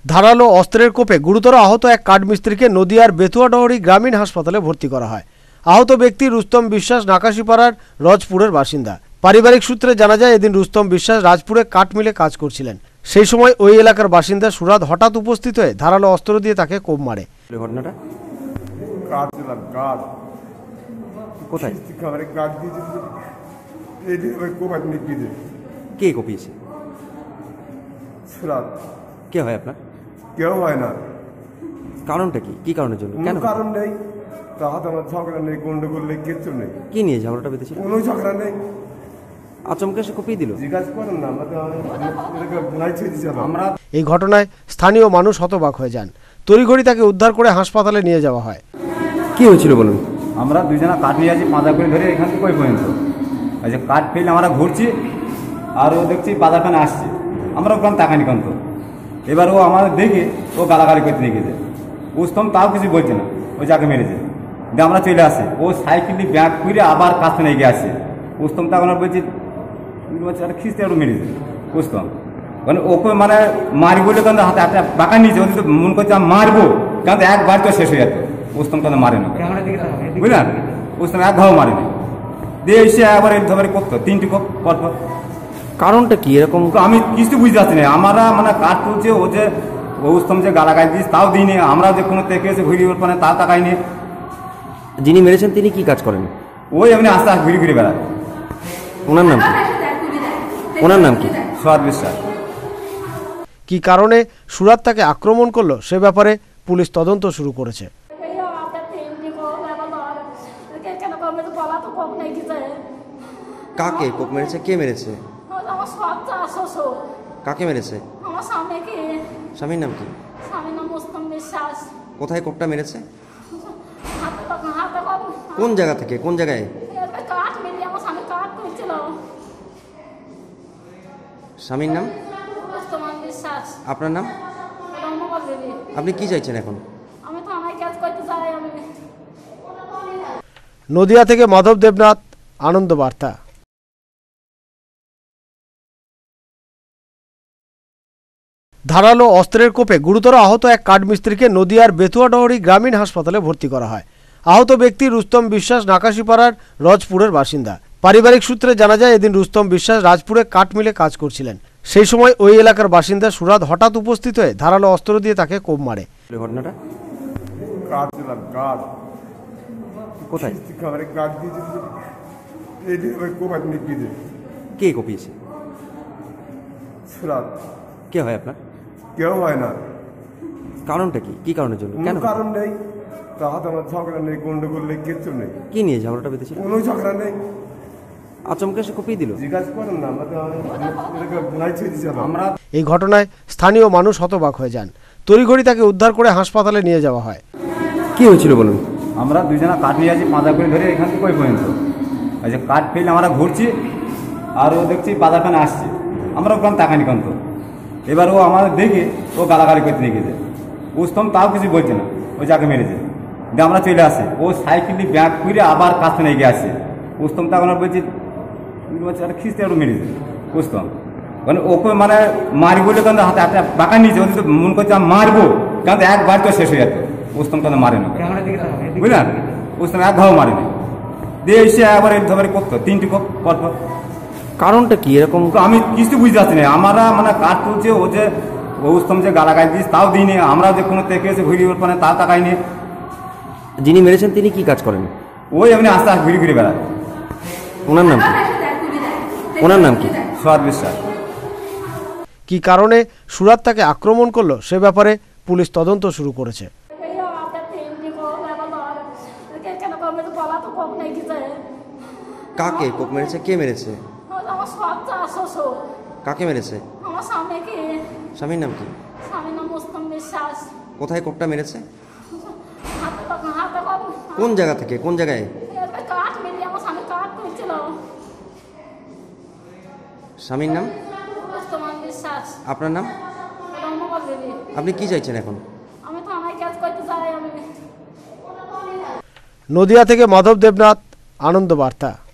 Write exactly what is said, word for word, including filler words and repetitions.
ধারালো অস্ত্রের কোপে গুরুতর আহত এক কাঠমিস্ত্রিকে নদিয়ার বেতুয়াডহরি গ্রামীণ হাসপাতালে ভর্তি করা হয়। আহত ব্যক্তি রুস্তম বিশ্বাস নাকাশিপাড়ার রজপুরের বাসিন্দা। পারিবারিক সূত্রে জানা যায়, এদিন রুস্তম বিশ্বাস রাজপুরে কাঠ মিলে কাজ করছিলেন। সেই সময় ওই এলাকার বাসিন্দা সুরাত হঠাৎ উপস্থিত হয়ে ধারালো অস্ত্র দিয়ে তাকে কোপ মারে। ঘটনাটা কোথায়? কে কপিয়েছে? সুরাত। কে হয় আপনার? কেউ হয় না। কারণটা কি? কি কারণের জন্য? কেন? কারণ নেই, তাহাতে আমার ঝগড়া নেই, গন্ডগোল নেই, কিচ্ছু নেই। কি নিয়ে ঝগড়াটা বেঁধেছিল? কোনো ঝগড়া নেই। আচমকা সে কপিয়ে দিল? জিজ্ঞাসা করেন না, আমরা। এই ঘটনায় স্থানীয় মানুষ হতবাক হয়ে যান। তড়িঘড়ি তাকে উদ্ধার করে হাসপাতালে নিয়ে যাওয়া হয়। কি হয়েছিল বলুন? আমরা দুজনা কাঠ নিয়ে আছি পাঁচা করে ধরে এখান থেকে ওই পর্যন্ত। এই যে কাঠ ফেলে আমরা ঘুরছি, আর ও দেখছি বাজার খানে আসছে, আমরা ওখানে তাকানি কান্ত। এবার ও আমাদের দেখে ও গালাগালি করতে দেখেছে। উস্তম তাও কিছু বলছে না, ও যাকে মেরেছে। দিয়ে আমরা চলে আসি, ও সাইকেল নিয়ে ব্যাগ খুঁড়ে আবার কাছে নিয়ে গিয়ে আসছে। উস্তম তখন বলছি আর খিস্তে আরও মেরেছে উস্তম, মানে ওকে মানে মারি বলে কিন্তু হাতে হাতে বাঁকা নিয়েছে। ও মন করছে আমি মারবো, কিন্তু একবার তো শেষ হয়ে যেত। উস্তম কিন্তু মারে না, বুঝলেন? উস্তম এক ঘাও মারেনি। দিয়ে এসে আবার এই ধরে করতো তিনটি কোপ পরপর। কারণটা কি এরকম? আমি কিছু বুঝতে পারছি না। আমরা মানে কাঠ তুলছে, ও যে উস্তম যে গালাগাই দিস তাও দিইনি, আমরা যে কোনো থেকে এসে ঘুরি ওর পানে তাও তাকাইনি। যিনি মেরেছেন তিনি কি কাজ করেন? ওই এমনি আস্তে আস্তে ঘুরে ঘুরে বেড়ায়। ওনার নাম কি? ওনার নাম কি? সুরাত বিশ্বাস। কি কারণে সুরাত তাকে আক্রমণ করলো সে ব্যাপারে পুলিশ তদন্ত শুরু করেছে। কাকে কোপ মেরেছে? কে মেরেছে? কাকে মেরেছে? স্বামীর নাম কি? কোথায় কোপটা মেরেছে? কোন জায়গা থেকে? কোন জায়গায়? স্বামীর নাম? আপনার নাম? আপনি কি চাইছেন এখন? নদিয়া থেকে মাধব দেবনাথ, আনন্দ বার্তা। ধারালো অস্ত্রের কোপে গুরুতর আহত এক কাঠমিস্ত্রিকে নদিয়ার বেতুয়াডহরি গ্রামীণ হাসপাতালে ভর্তি করা হয়। আহত ব্যক্তি রুস্তম বিশ্বাস নাকাশিপাড়ার রজপুরের বাসিন্দা। পারিবারিক সূত্রে জানা যায়, এদিন রুস্তম বিশ্বাস রাজপুরে কাঠ মিলে কাজ করছিলেন। সেই সময় ওই এলাকার বাসিন্দা সুরাত হঠাৎ উপস্থিত হয়ে ধারালো অস্ত্র দিয়ে তাকে কোপ মারে। ঘটনাটা কোথায়? কে কপিয়েছে? সুরাত। কে হয় আপনার? কেউ হয় না। কারণটা কি? কি কারণের জন্য? কেন? কারণ নেই, তাহাতে আমার ঝগড়া নেই, গন্ডগোল নেই, কিচ্ছু নেই। কি নিয়ে ঝগড়াটা বেঁধেছিল? কোনো ঝগড়া নেই। আচমকা সে কপিয়ে দিল? জিজ্ঞাসা করেন না, আমরা। এই ঘটনায় স্থানীয় মানুষ হতবাক হয়ে যান। তড়িঘড়ি তাকে উদ্ধার করে হাসপাতালে নিয়ে যাওয়া হয়। কি হয়েছিল বলুন? আমরা দুজনা কাঠ নিয়ে আছি পাঁচা করে ধরে এখান থেকে ওই পর্যন্ত। এই যে কাঠ ফেলে আমরা ঘুরছি, আর ও দেখছি বাজার খানে আসছে, আমরা ওখানে তাকানি কান্ত। এবার ও আমাদের দেখে ও গালাগালি করতে দেখেছে। উস্তম তাও কিছু বলছে না, ও যাকে মেরেছে। দিয়ে আমরা চলে আসি, ও সাইকেল নিয়ে ব্যাগ খুঁড়ে আবার কাছে নিয়ে গিয়ে আসছে। উস্তম তখন বলছি আর খিস্তে আরও মেরেছে উস্তম, মানে ওকে মানে মারি বলে কিন্তু হাতে হাতে বাঁকা নিয়েছে। ও মন করছে আমি মারবো, কিন্তু একবার তো শেষ হয়ে যেত। উস্তম কিন্তু মারে না, বুঝলেন? উস্তম এক ঘাও মারেনি। দিয়ে এসে আবার এই ধরে করতো তিনটি কোপ পরপর। কারণটা কি এরকম? আমি কিছু বুঝতে পারছি না। আমরা মানে কাঠ তুলছে, ও যে উস্তম যে গালাগাই দিস তাও দিইনি, আমরা যে কোনো থেকে এসে ঘুরি ওর পানে তাও তাকাইনি। যিনি মেরেছেন তিনি কি কাজ করেন? ওই এমনি আস্তে আস্তে ঘুরে ঘুরে বেড়ায়। ওনার নাম কি? ওনার নাম কি? সুরাত বিশ্বাস। কি কারণে সুরাত তাকে আক্রমণ করলো সে ব্যাপারে পুলিশ তদন্ত শুরু করেছে। কাকে কোপ মেরেছে? কে মেরেছে? কাকে মেরেছে? স্বামীর নাম কি? কোথায় কোপটা মেরেছে? কোন জায়গা থেকে? কোন জায়গায়? স্বামীর নাম? আপনার নাম? আপনি কি চাইছেন এখন? নদিয়া থেকে মাধব দেবনাথ, আনন্দ বার্তা।